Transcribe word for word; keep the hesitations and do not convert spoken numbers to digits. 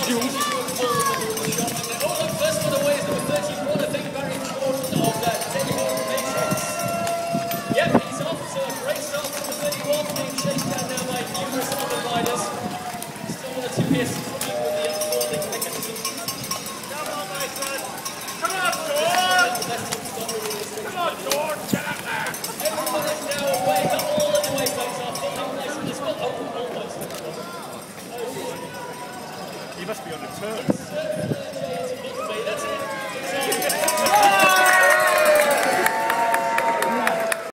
Jules. Oh, look, first one away is number thirty-one. I think very important of that Teddy Horton Matrix. Yep, he's off, so a great start from the thirty-one, being chased down now by numerous other riders. Still one or two here struggling with the unfolding mechanism. Come on, my son. Come on, George. Come on, George. Get up there. Everyone is now away, but all of the way folks are holding place in this one. Oh, almost. He must be on the turn.